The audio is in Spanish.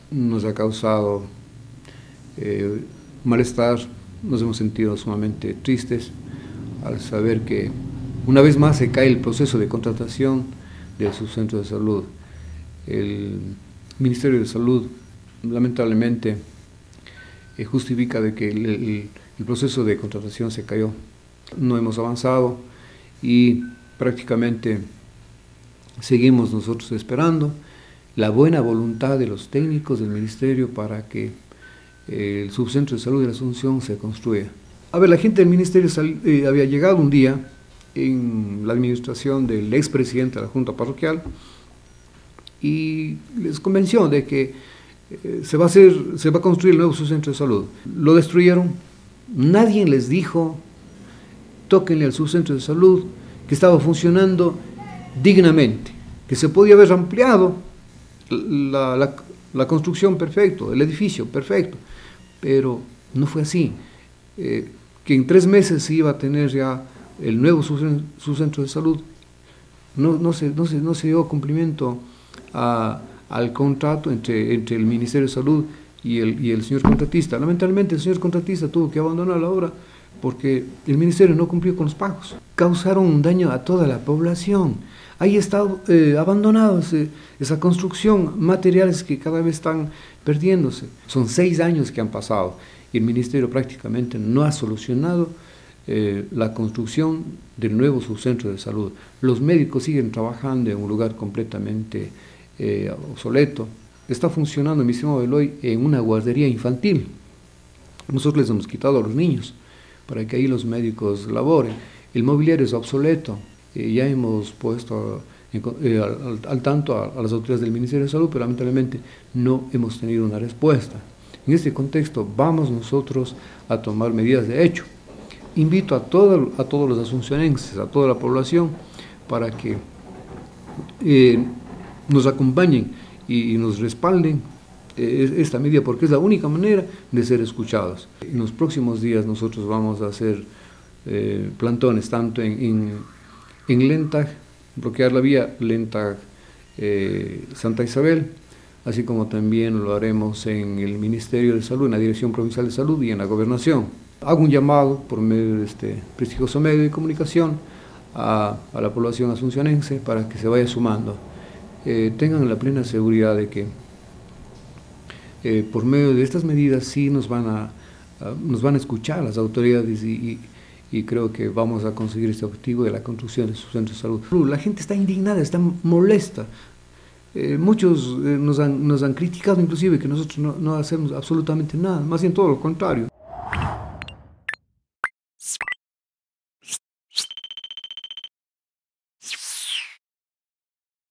nos ha causado malestar, nos hemos sentido sumamente tristes al saber que una vez más se cae el proceso de contratación del subcentro de salud. El Ministerio de Salud lamentablemente justifica de que el proceso de contratación se cayó. No hemos avanzado y prácticamente seguimos nosotros esperando la buena voluntad de los técnicos del Ministerio para que el subcentro de salud de la Asunción se construya. A ver, la gente del Ministerio había llegado un día en la administración del expresidente de la Junta Parroquial y les convenció de que se va a construir el nuevo subcentro de salud. Lo destruyeron, nadie les dijo, tóquenle al subcentro de salud, que estaba funcionando dignamente, que se podía haber ampliado la construcción perfecto, el edificio perfecto, pero no fue así. Que en 3 meses se iba a tener ya el nuevo subcentro de salud, no se dio cumplimiento al contrato entre el Ministerio de Salud y el señor contratista. Lamentablemente el señor contratista tuvo que abandonar la obra porque el Ministerio no cumplió con los pagos. Causaron un daño a toda la población. Ahí está abandonado esa construcción, materiales que cada vez están perdiéndose. Son 6 años que han pasado y el Ministerio prácticamente no ha solucionado la construcción del nuevo subcentro de salud. Los médicos siguen trabajando en un lugar completamente obsoleto. Está funcionando, mi estimado Eloy, en una guardería infantil. Nosotros les hemos quitado a los niños para que ahí los médicos laboren. El mobiliario es obsoleto. Ya hemos puesto al tanto a las autoridades del Ministerio de Salud, pero lamentablemente no hemos tenido una respuesta. En este contexto vamos nosotros a tomar medidas de hecho. Invito a todos los asuncionenses, a toda la población, para que nos acompañen y nos respalden esta medida, porque es la única manera de ser escuchados. En los próximos días nosotros vamos a hacer plantones, tanto en Lentag, bloquear la vía Lentag Santa Isabel, así como también lo haremos en el Ministerio de Salud, en la Dirección Provincial de Salud y en la Gobernación. Hago un llamado por medio de este prestigioso medio de comunicación a la población asuncionense para que se vaya sumando. Tengan la plena seguridad de que por medio de estas medidas sí nos van a escuchar las autoridades y creo que vamos a conseguir este objetivo de la construcción de su centro de salud. La gente está indignada, está molesta. Muchos nos han criticado inclusive que nosotros no hacemos absolutamente nada, más bien todo lo contrario.